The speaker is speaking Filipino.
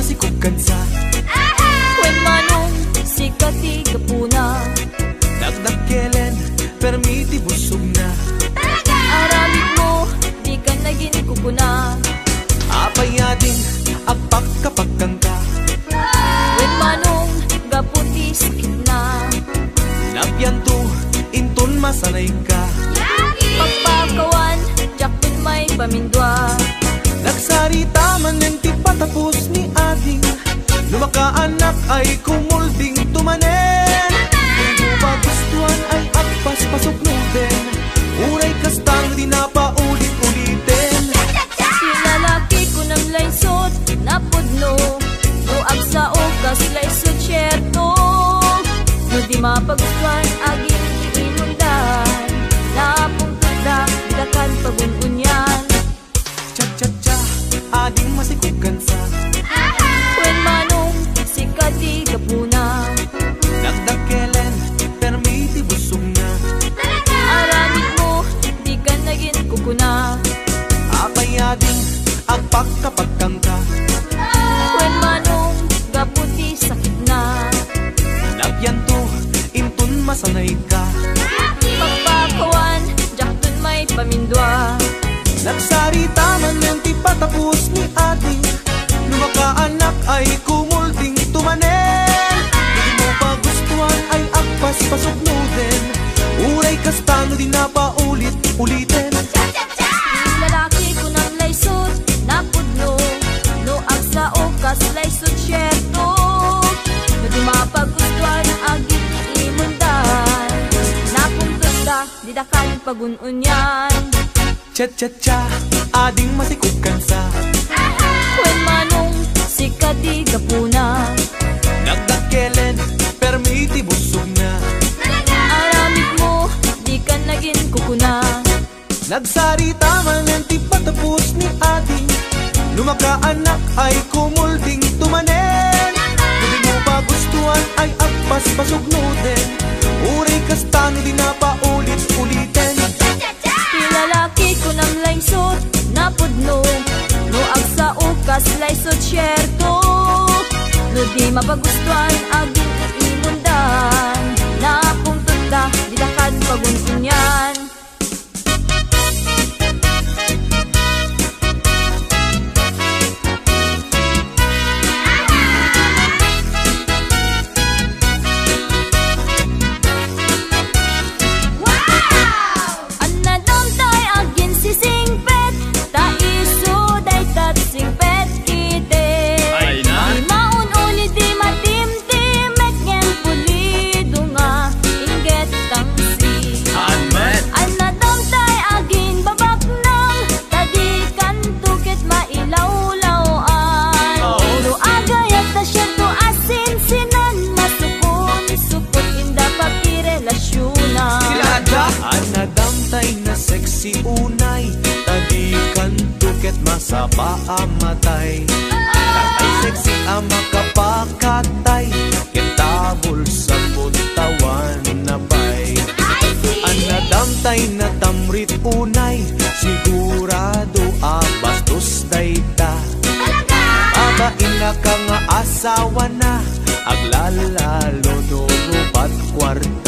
masikog kansa. When manong sikati kapuna, Nagdakelen, permiti busog na. aramid mo, di ka naging kukuna. Apayading, agpakapagkang ka. When manong gaputi sakit na, Nabyanto, inton masanay ka. pagpakawan, jakpon may pamindwa. Nagsarita man ng ti patapos ni ading, lumakaanak ay kumulding tumanen. Kung mo magustuhan ay agpas pasok din, uray kastang di na paulit-ulitin. Yung lalaki ko ng laysot, napudno, no agsa o kas laysot syerto. No di mapagustuhan, aging iinundan, napuntada, dakan pagununyan. Cha-cha-cha, ading masikog kansa. When manong sikati kapuna, Nagdakelen, permiti busog na. aramid mo, di ka naging kukuna. Apayading, agpakapagkang ka. When manong gaputi sakit na, Nabyanto, inton masanay ka. pagpakawan, jakton may pamindwa. Nagsarita man ng ti patapos ni ading, lumakaanak ay kumulding tumanen. Hindi mo pa gustuhan ay agpas pasok din, uray kastano di na paulit-ulitin. Yung lalaki ko ng laysot, napudno, no agsa o kas laysot syerto. No di mapagustuhan, aging imundan, napuntada, di dakan pagununyan. Cha-cha-cha, ading masikog kansa. When manong sikati kapuna, Nagdakelen, permiti busog na. aramid mo, di ka naging kukuna. Nagsarita man ng ti patapos ni ading, lumakaanak ay kumulding tumanen. Hindi mo pa gustuhan ay agpas pasog din, uray kastano di na paulit-ulitin. Yung lalaki ko ng laysot, napudno, no agsa o kas laysot syerto. No di mapagustuhan, aging imundan, napuntada, di dakan pagununyan. Anadam tay agin si singpet, ta isu day tat singpet ite. Ay na. Di maun uli di matim-tim, mek ngen pulido nga, inget tang si. Anmet. Anadam tay agin babak nang, tadi kan tukit mailaw-lawan. Oo. No agayat ta siya to asin sinan, masupon supot inda pakirelasyonan. Anadamtay na sexy unay, tadikan tuket masaba amatay. Tatay sexy ama kapakatay, kitabol sa puntawan na bay. Anadamtay na tamrit unay, sigurado abastos dayta. Babain na ka nga asawa na, aglalalo do rubat kwarta.